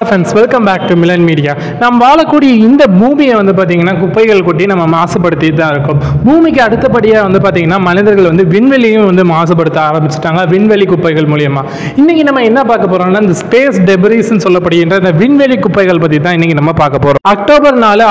Friends, welcome back to Milan Media. நாம் வாழக்கூடிய இந்த பூமியை வந்து பாத்தீங்கன்னா குப்பைகள் கொட்டி நம்ம மாசுபடுத்தி தான் இருக்கோம். பூமிக்கு அடுத்தபடியா வந்து பாத்தீங்கன்னா மனிதர்கள் வந்து விண்வெளியும் வந்து மாசுபடுத்த ஆரம்பிச்சிட்டாங்க விண்வெளி குப்பைகள் மூலமா. இன்னைக்கு நம்ம என்ன பார்க்க போறோம்னா இந்த ஸ்பேஸ் டெப்ரிஸ் சொல்லப்படுகின்ற இந்த விண்வெளி குப்பைகள் பத்தி தான் இன்னைக்கு நம்ம பார்க்க போறோம். அக்டோபர் 4,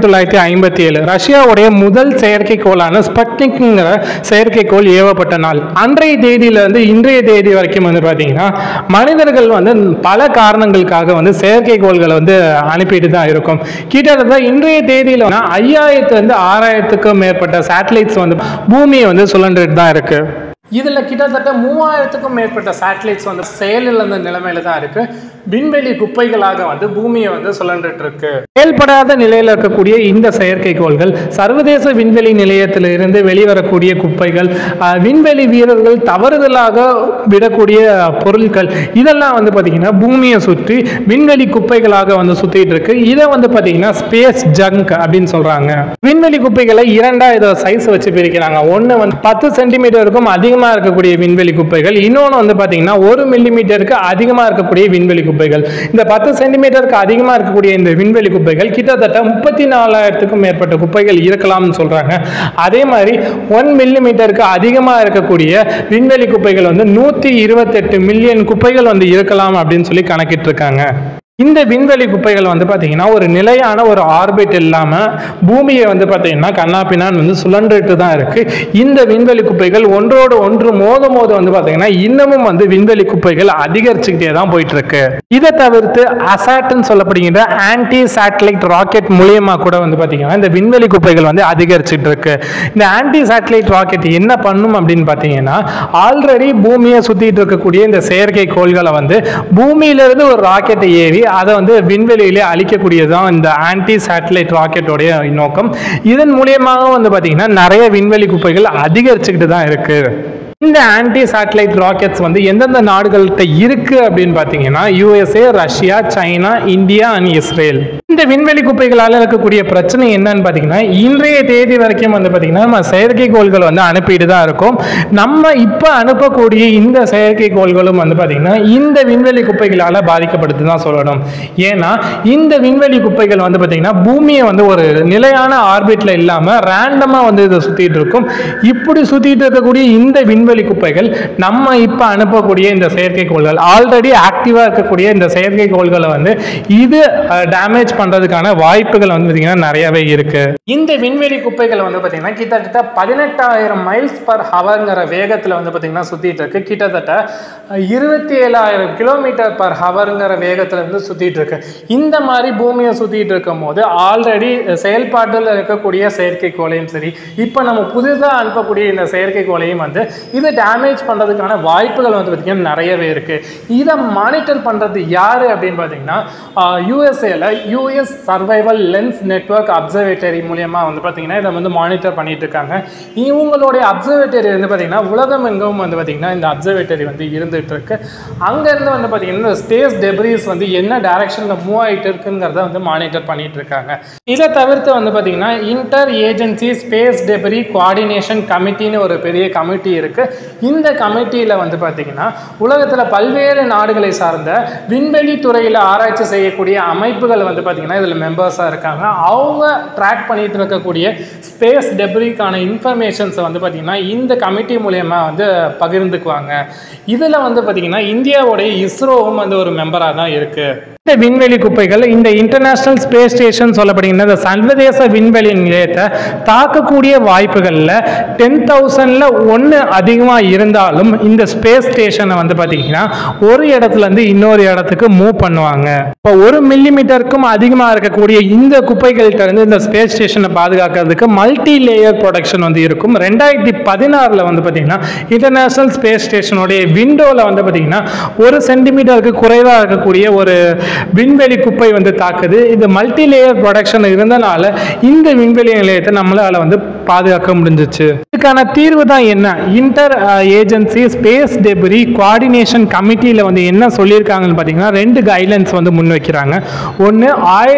1957 ரஷ்யாவுடைய முதல் செயற்கைக்கோளான ஸ்புட்னிக்ங்கிற செயற்கைக்கோள் ஏவப்பட்ட நாள். அன்றைய தேதியில இருந்து இன்றைய தேதி வரைக்கும் வந்து பாத்தீங்கன்னா மனிதர்கள் வந்து பல காரணங்களுக்காக வந்து செயற்கைக்கோள்களை வந்து அனுப்பிட்டு தான் இருக்கும். கிட்டத்தட்ட இன்றைய தேதியில 5000 இருந்து 6000க்கும் மேற்பட்ட சேட்டலைட்ஸ் வந்து பூமியை வந்து சுழன்றுட்டு தான் இருக்கு. இதுல கிட்டத்தட்ட 3000க்கும் மேற்பட்ட சேட்டலைட்ஸ் வந்து செயலில் இருந்த நிலைமையில தான் இருக்கு. விண்வெளி குப்பைகளாக வந்து பூமியை வந்து சுழன்றுட்டு இருக்கு. செயல்படாத நிலையில் இருக்கக்கூடிய இந்த செயற்கைக்கோள்கள் சர்வதேச விண்வெளி நிலையத்திலிருந்து வெளிவரக்கூடிய குப்பைகள், விண்வெளி வீரர்கள் தவறுதலாக விடக்கூடிய பொருட்கள், இதெல்லாம் வந்து பாத்தீங்கன்னா பூமியை சுற்றி விண்வெளி குப்பைகளாக வந்து சுத்திட்டு இருக்கு. இதை வந்து பாத்தீங்கன்னா ஸ்பேஸ் ஜங்க் அப்படின்னு சொல்றாங்க. விண்வெளி குப்பைகளை இரண்டா இதை சைஸ் வச்சு பிரிக்கிறாங்க. ஒன்னு வந்து 10 சென்டிமீட்டருக்கும் அதிகமா இருக்கக்கூடிய விண்வெளி குப்பைகள், இன்னொன்று வந்து பாத்தீங்கன்னா 1 மில்லிமீட்டருக்கு அதிகமா இருக்கக்கூடிய விண்வெளி குப்பைகள். இந்த 10 சென்டிமீட்டருக்கு அதிகமா இருக்கக்கூடிய இந்த விண்வெளி குப்பைகள் கிட்டத்தட்ட 34,000க்கும் மேற்பட்ட குப்பைகள் இருக்கலாம்னு சொல்றாங்க. அதே மாதிரி 1 மில்லிமீட்டருக்கு அதிகமா இருக்கக்கூடிய விண்வெளி குப்பைகள் வந்து 128 மில்லியன் குப்பைகள் வந்து இருக்கலாம் அப்படின்னு சொல்லி கணக்கிட்டு இருக்காங்க. இந்த விண்வெளி குப்பைகள் வந்து பாத்தீங்கன்னா ஒரு நிலையான ஒரு ஆர்பிட் இல்லாம பூமியை வந்து பாத்தீங்கன்னா கண்ணாப்பினான் வந்து சுழன்றுட்டு தான் இருக்கு. இந்த விண்வெளி குப்பைகள் ஒன்றோடு ஒன்று மோத வந்து பாத்தீங்கன்னா இன்னமும் வந்து விண்வெளி குப்பைகள் அதிகரிச்சுக்கிட்டே தான் போயிட்டு இருக்கு. இதை தவிர்த்து அசாட்னு சொல்லப்படுகின்ற ஆன்டி சேட்டலைட் ராக்கெட் மூலியமா கூட வந்து பாத்தீங்கன்னா இந்த விண்வெளி குப்பைகள் வந்து அதிகரிச்சுட்டு இருக்கு. இந்த ஆன்டி சேட்டலைட் ராக்கெட் என்ன பண்ணும் அப்படின்னு பாத்தீங்கன்னா ஆல்ரெடி பூமியை சுத்திட்டு இருக்கக்கூடிய இந்த செயற்கை கோள்களை வந்து பூமியிலிருந்து ஒரு ராக்கெட்டை ஏவி அதை வந்து விண்வெளியிலே அழிக்கக்கூடியதுதான் இந்த ஆன்டி சேட்டலைட் ராக்கெட்டோடைய நோக்கம். இதன் மூலியமாக வந்து பாத்தீங்கன்னா நிறைய விண்வெளி குப்பைகள் அதிகரிச்சுக்கிட்டு தான் இருக்கு. இந்த ஆன்டி சேட்டலைட் ராக்கெட்ஸ் வந்து எந்தெந்த நாடுகள்கிட்ட இருக்கு அப்படின்னு பாத்தீங்கன்னா USA, Russia, China, India and Israel. இந்த விண்வெளி குப்பைகளால் இருக்கக்கூடிய பிரச்சனை என்னன்னு பாத்தீங்கன்னா இன்றைய தேதி வரைக்கும் வந்து பாத்தீங்கன்னா நம்ம செயற்கைக்கோள்கள் வந்து அனுப்பிட்டு தான் இருக்கும். நம்ம இப்ப அனுப்பக்கூடிய இந்த செயற்கைக்கோள்களும் வந்து பாத்தீங்கன்னா இந்த விண்வெளி குப்பைகளால பாதிக்கப்படுது தான் சொல்லணும். ஏன்னா இந்த விண்வெளி குப்பைகள் வந்து பாத்தீங்கன்னா பூமியை வந்து ஒரு நிலையான ஆர்பிட்ல இல்லாம ரேண்டமா வந்து இதை சுத்திட்டு இருக்கும். இப்படி சுத்திட்டு இருக்கக்கூடிய இந்த விண்வெளி குப்பைகள் நம்ம இப்ப அனுப்பக்கூடிய இந்த செயற்கைக்கோள்கள் ஆல்ரெடி ஆக்டிவா இருக்கக்கூடிய இந்த செயற்கைக்கோள்களை வந்து இது டேமேஜ் பண்றதுக்கான வாய்ப்புகள் வந்து பாத்தீங்கன்னா நிறையவே இருக்கு. இந்த விண்வெளி குப்பைகள் வந்து பாத்தீங்கன்னா கிட்டத்தட்ட 18,000 மைல்ஸ் பர் ஹவர்ங்கிற வேகத்துல வந்து பாத்தீங்கன்னா சுத்திட்டு இருக்கு. கிட்டத்தட்ட 27,000 கிலோமீட்டர் பர் ஹவர்ங்கிற வேகத்துல இருந்து சுத்திட்டு இருக்கு. இந்த மாதிரி பூமியை சுத்திட்டு இருக்கும் போது ஆல்ரெடி செயல்பாட்டில் இருக்கக்கூடிய செயற்கைக்கோளையும் சரி, இப்ப நம்ம புதுசா அனுப்பக்கூடிய இந்த செயற்கைக்கோளையும் வந்து இது டேமேஜ் பண்றதுக்கான வாய்ப்புகள் வந்து பாத்தீங்கன்னா நிறையவே இருக்கு. இதை மானிட்டர் பண்றது யாரு அப்படின்னு பாத்தீங்கன்னா யூஎஸ்ஏல US surveillance network observatory மூலமா வந்து பாத்தீங்கன்னா இதை வந்து மானிட்டர் பண்ணிட்டு இருக்காங்க. இவங்களுடைய அப்சர்வேட்டரி வந்து பாத்தீங்கன்னா உலகம் எங்கும் வந்து பாத்தீங்கன்னா இந்த அப்சர்வேட்டரி வந்து இருந்துட்டு இருக்கு. அங்க இருந்து வந்து பாத்தீங்கன்னா ஸ்பேஸ் டெப்ரிஸ் வந்து என்ன டைரக்ஷன்ல மூவ் ஆயிட்டு இருக்குங்கிறத வந்து மானிட்டர் பண்ணிட்டு இருக்காங்க. இதை தவிர்த்து வந்து பாத்தீங்கன்னா inter agency space debris coordination கமிட்டின்னு ஒரு பெரிய கமிட்டி இருக்கு. இந்த கமிட்டியில வந்து பாத்தீங்கன்னா உலகத்துல பல்வேறு நாடுகளை சார்ந்த விண்வெளி துறையில ஆராய்ச்சி செய்யக்கூடிய அமைப்புகள் வந்து பாத்தீங்கன்னா இதுல மெம்பர்ஸா இருக்காங்க. அவங்க ட்ராக் பண்ணிட்டு இருக்கக்கூடிய ஸ்பேஸ் டெப்ரிக்கான இன்ஃபர்மேஷன்ஸை வந்து பாத்தீங்கன்னா இந்த கமிட்டி மூலமா வந்து பகிர்ந்துக்குவாங்க. இதுல வந்து பாத்தீங்கன்னா இந்தியாவுடைய இஸ்ரோவும் வந்து ஒரு மெம்பரா தான் இருக்கு. இந்த விண்வெளி குப்பைகள் இந்த இன்டர்நேஷனல் ஸ்பேஸ் ஸ்டேஷன் சொல்லப்படுகின்ற இந்த சர்வதேச விண்வெளி நிலையத்தை தாக்கக்கூடிய வாய்ப்புகள்ல 10,000ல் 1 அதிகமா இருந்தாலும் இந்த ஸ்பேஸ் ஸ்டேஷனை வந்து பாத்தீங்கன்னா ஒரு இடத்துல இருந்து இன்னொரு இடத்துக்கு மூவ் பண்ணுவாங்க. இப்போ 1 மில்லிமீட்டருக்கும் அதிகமா இருக்கக்கூடிய இந்த குப்பைகள்கிட்ட இருந்து இந்த ஸ்பேஸ் ஸ்டேஷனை பாதுகாக்கிறதுக்கு மல்டி லேயர் ப்ரொடக்ஷன் வந்து இருக்கும். 2016ல் வந்து பாத்தீங்கன்னா இன்டர்நேஷனல் ஸ்பேஸ் ஸ்டேஷனுடைய விண்டோல வந்து பாத்தீங்கன்னா 1 சென்டிமீட்டருக்கு குறைவா இருக்கக்கூடிய ஒரு விண்வெளி குப்பை வந்து தாக்குது. இது மல்டி லேயர் ப்ரொடக்ஷன் இருந்தனால இந்த விண்வெளி நிலையத்தை நம்மளால வந்து பாதுகாக்க முடிஞ்சிச்சு. இதுக்கான தீர்வு தான் என்ன? Inter agency space debris coordination கமிட்டியில் வந்து என்ன சொல்லியிருக்காங்கன்னு பார்த்தீங்கன்னா 2 கைட்லைன்ஸ் வந்து முன்வைக்கிறாங்க. ஒன்று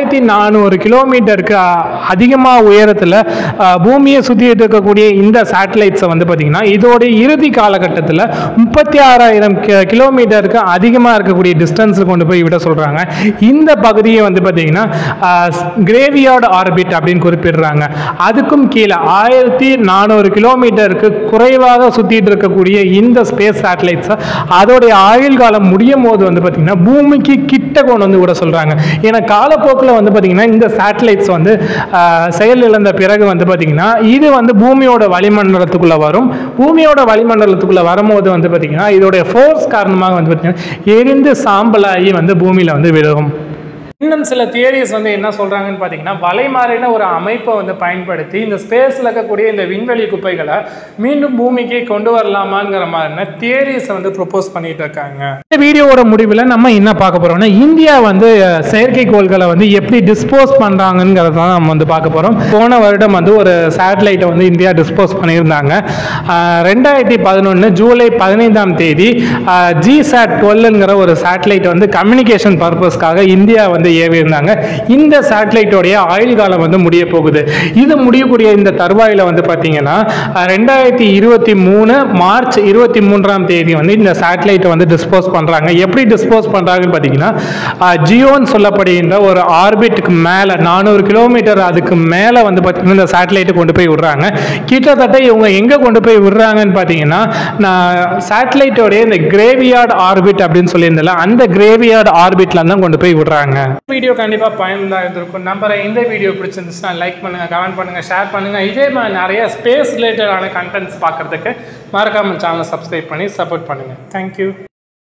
1400 கிலோமீட்டருக்கு அதிகமாக உயரத்தில் பூமியை சுற்றிட்டு இருக்கக்கூடிய இந்த சேட்டலைட்ஸை வந்து பார்த்தீங்கன்னா இதோட இறுதி காலகட்டத்தில் 36,000 கிலோமீட்டருக்கு அதிகமாக இருக்கக்கூடிய டிஸ்டன்ஸில் கொண்டு போய் விட சொல்கிறாங்க. இந்த பகுதியை வந்து பார்த்தீங்கன்னா கிரேவியார்டு ஆர்பிட் அப்படின்னு குறிப்பிடுறாங்க. அதுக்கும் கீழே 1400 கிலோமீட்டருக்கு குறைவாக சுற்றிட்டு இருக்கக்கூடிய இந்த ஸ்பேஸ் சேட்டலைட்ஸ் அதோடைய ஆயுள் காலம் முடியும் போது வந்து பார்த்தீங்கன்னா பூமிக்கு கிட்ட கொண்டு வந்து விட சொல்கிறாங்க. ஏன்னா காலப்போக்கில் வந்து பார்த்தீங்கன்னா இந்த சேட்டலைட்ஸ் வந்து செயலிழந்த பிறகு வந்து பார்த்தீங்கன்னா இது வந்து பூமியோட வளிமண்டலத்துக்குள்ளே வரும். பூமியோட வளிமண்டலத்துக்குள்ளே வரும்போது வந்து பார்த்தீங்கன்னா இதோடைய ஃபோர்ஸ் காரணமாக வந்து பார்த்தீங்கன்னா எரிந்து சாம்பலாகி வந்து பூமியில் வந்து விழுகும். இன்னும் சில தியரிஸ் வந்து என்ன சொல்கிறாங்கன்னு பார்த்தீங்கன்னா வலைமாறின ஒரு அமைப்பை வந்து பயன்படுத்தி இந்த ஸ்பேஸில் இருக்கக்கூடிய இந்த விண்வெளி குப்பைகளை மீண்டும் பூமிக்கு கொண்டு வரலாமாங்கிற மாதிரின தியரிஸை வந்து ப்ரொப்போஸ் பண்ணிட்டு இருக்காங்க. இந்த வீடியோவோட முடிவில் நம்ம என்ன பார்க்க போகிறோம்னா இந்தியா வந்து செயற்கைக்கோள்களை வந்து எப்படி டிஸ்போஸ் பண்ணுறாங்கிறத தான் நம்ம வந்து பார்க்க போகிறோம். போன வருடம் வந்து ஒரு சேட்டலைட்டை வந்து இந்தியா டிஸ்போஸ் பண்ணியிருந்தாங்க. 2011 ஜூலை 15 GSAT-12ங்கிற ஒரு சேட்டலைட் வந்து கம்யூனிகேஷன் பர்பஸ்க்காக இந்தியா வந்து ஏவி இருந்தாங்க. இந்த சேட்டலைட்டோடைய ஆயுள் காலம் வந்து முடிய போகுது. இது முடியக்கூடிய இந்த தருவாயில வந்து பார்த்தீங்கன்னா 2023 மார்ச் 23 வந்து இந்த சேட்டலைட்டை வந்து டிஸ்போஸ் பண்றாங்க. எப்படி டிஸ்போஸ் பண்றாங்கன்னு பார்த்தீங்கன்னா ஜியோன்னு சொல்லப்படுகின்ற ஒரு ஆர்பிட்டுக்கு மேலே 400 கிலோமீட்டர் அதுக்கு மேலே வந்து பார்த்தீங்கன்னா இந்த சேட்டலைட்டை கொண்டு போய் விடுறாங்க. கிட்டத்தட்ட இவங்க எங்கே கொண்டு போய் விடுறாங்கன்னு பார்த்தீங்கன்னா சேட்டலைட்டோடைய இந்த கிரேவியார்டு ஆர்பிட் அப்படின்னு சொல்லியிருந்தால அந்த கிரேவியார்டு ஆர்பிட்ல தான் கொண்டு போய் விடுறாங்க. வீடியோ கண்டிப்பாக பயனுள்ளதாக இருந்திருக்கும் நம்புறேன். இந்த வீடியோ பிடிச்சிருந்துச்சுன்னா லைக் பண்ணுங்கள், கமெண்ட் பண்ணுங்கள், ஷேர் பண்ணுங்கள். இதே மாதிரி நிறைய ஸ்பேஸ் ரிலேட்டடான கண்டென்ட்ஸ் பார்க்குறதுக்கு மறக்காமல் சேனலை சப்ஸ்கிரைப் பண்ணி சப்போர்ட் பண்ணுங்கள். தேங்க்யூ.